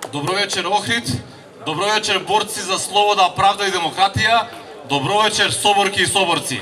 Добро вечер, Охрид. Добро вечер, борци за слобода, правда и демократија. Добро вечер, соборки и соборци.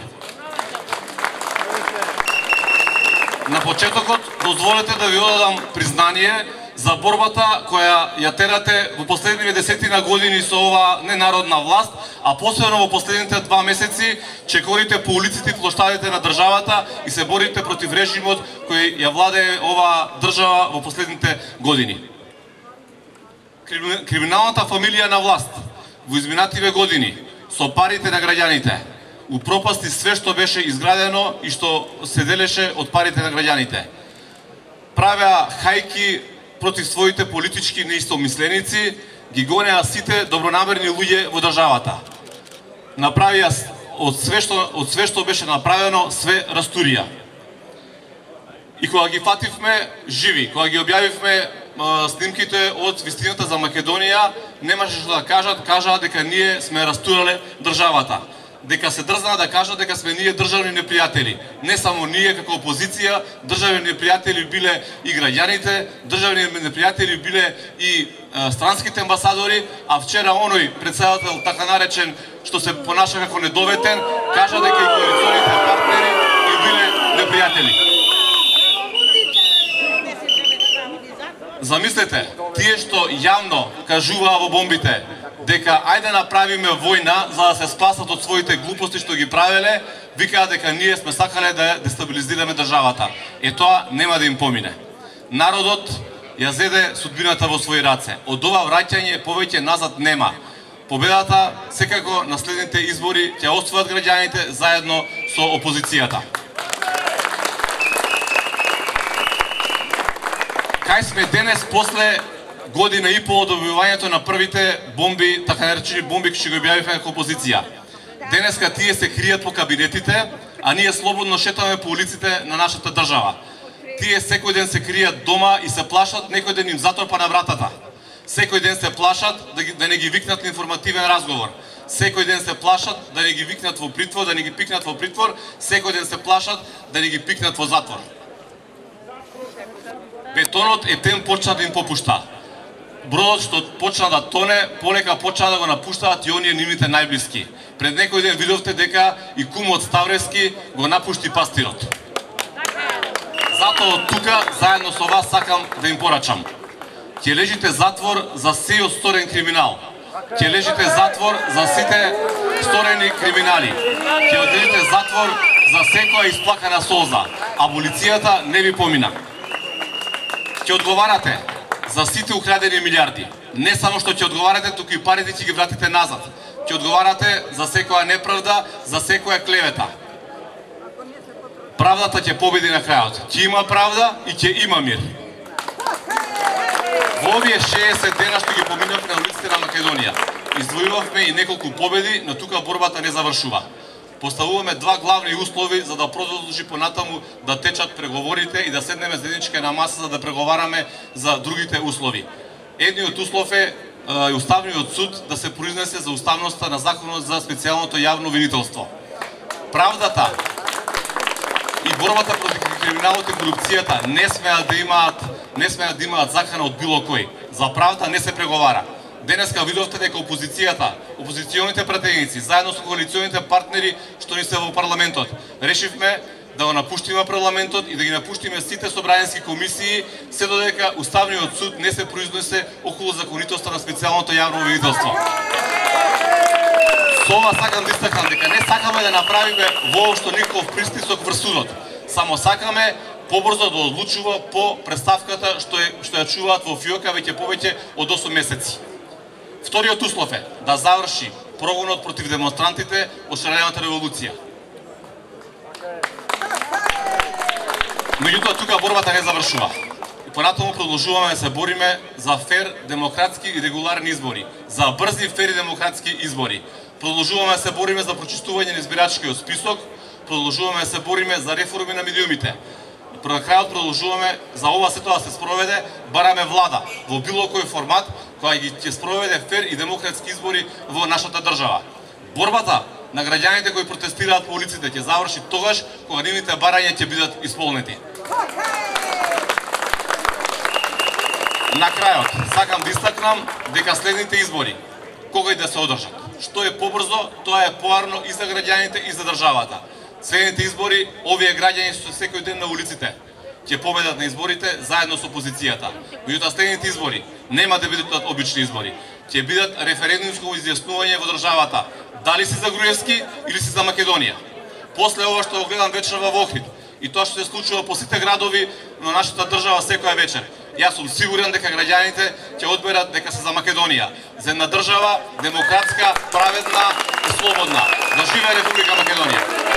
На почетокот, дозволете да ви одадам признание за борбата која ја терате во последниве десетина години со ова ненародна власт, а посебно во последните 2 месеци чекорите по улиците и плоштадите на државата и се борите против режимот кој ја владее оваа држава во последните години. Криминалната фамилија на власт во изминативе години со парите на граѓаните упропасти све што беше изградено и што се делеше од парите на граѓаните. Правеа хајки против своите политички неистомисленици, ги гонеа сите добронамерни луѓе во државата. Направија од све што беше направено, све растурија. И кога ги фативме живи, кога ги објавивме снимките од вистината за Македонија, немаше што да кажаа дека ние сме растурале државата. Дека се дрзнаа да кажат дека сме ние државни непријатели. Не само ние како опозиција, државни непријатели биле и граѓаните, државни непријатели биле и странските амбасадори, а вчера оној претседател така наречен што се понаша како недоветен, кажа дека и коалиционите партнери и биле непријатели. Замислете, тие што јавно кажуваа во бомбите дека ајде направиме војна за да се спасат од своите глупости што ги правеле, викаат дека ние сме сакале да дестабилизираме државата. Тоа нема да им помине. Народот ја зеде судбината во своји раце. Од ова враќање повеќе назад нема. Победата секако на следните избори ќе освојат граѓаните заедно со опозицијата. Кај сме денес после година и пол од добивањето на првите бомби, така наречени бомби кои ги објавивме како опозиција. Денеска тие се кријат по кабинетите, а ние слободно шетаме по улиците на нашата држава. Тие секој ден се кријат дома и се плашат некој ден им затропа на вратата. Секој ден се плашат да не ги викнат на информативен разговор. Секој ден се плашат да не ги викнат во притвор, да не ги пикнат во притвор, секој ден се плашат да не ги пикнат во затвор. Бетонот тем почна да им попушта. Бродот што почна да тоне, полека почна да го напуштаат и оние нивните најблиски. Пред некој ден видовте дека и кумот Ставрески го напушти пастирот. Затоа од тука, заедно со вас, сакам да им порачам. Ќе лежите затвор за сеј сторен криминал. Ќе лежите затвор за сите сторени криминали. Ќе лежите затвор за секоја исплакана солза. Аболицијата не ви помина. Ќе одговарате за сите украдени милиарди. Не само што ќе одговарате, туку и парите ќе ги вратите назад. Ќе одговарате за секоја неправда, за секоја клевета. Правдата ќе победи на крајот. Ќе има правда и ќе има мир. Во овие 60 дена што ги поминавме на улиците на Македонија, извојувавме и неколку победи, но тука борбата не завршува. Поставуваме два главни услови за да продолжи понатаму да течат преговорите и да седнеме заеднички на маса за да преговараме за другите услови. Едниот услов е Уставниот суд да се произнесе за уставноста на законот за специјалното јавно обвинителство. Правдата и борбата против криминалот и корупцијата не смеат да имаат закана од било кој. За правда не се преговара. Денеска видовте дека опозицијата, опозиционите пратеници, заедно со коалиционите партнери што ни се во парламентот, решивме да го напуштиме парламентот и да ги напуштиме сите собраниски комисии, се додека Уставниот суд не се произнесе околу законитоста на специјалното јавно обвинителство. Со ова сакам да истакнам дека не сакаме да направиме воопшто никаков притисок врз судот. Само сакаме побрзо да одлучува по представката што ја чуваат во фиока веќе повеќе од 8 месеци. Вториот услов е да заврши прогонот против демонстрантите од шарената револуција. Меѓутоа тука борбата не завршува. И понатаму продолжуваме да се бориме за фер, демократски и регуларни избори, за брзи, фер и демократски избори. Продолжуваме да се бориме за прочистување на избирачкиот список, продолжуваме да се бориме за реформи на медиумите. На крајот продолжуваме за ова сето да се спроведе, бараме влада во било кој формат која ќе спроведе фер и демократски избори во нашата држава. Борбата на граѓаните кои протестираат по улиците ќе заврши тогаш кога нивните барања ќе бидат исполнети. На крајот, сакам да истакнам сметнам дека следните избори, кога и да се одржат, што е побрзо, тоа е поарно и за граѓаните и за државата. Следните избори, овие граѓани што секој ден на улиците ќе победат на изборите заедно со опозицијата. Меѓутоа следните избори нема да бидат обични избори. Ќе бидат референдумско изјаснување во државата, дали си за Груевски или си за Македонија. После ова што го гледам вечер во Охрид и тоа што се случува по сите градови на нашата држава секоја вечер, јас сум сигурен дека граѓаните ќе одберат дека се за Македонија, за една држава демократска, праведна и слободна. Да живее Република Македонија!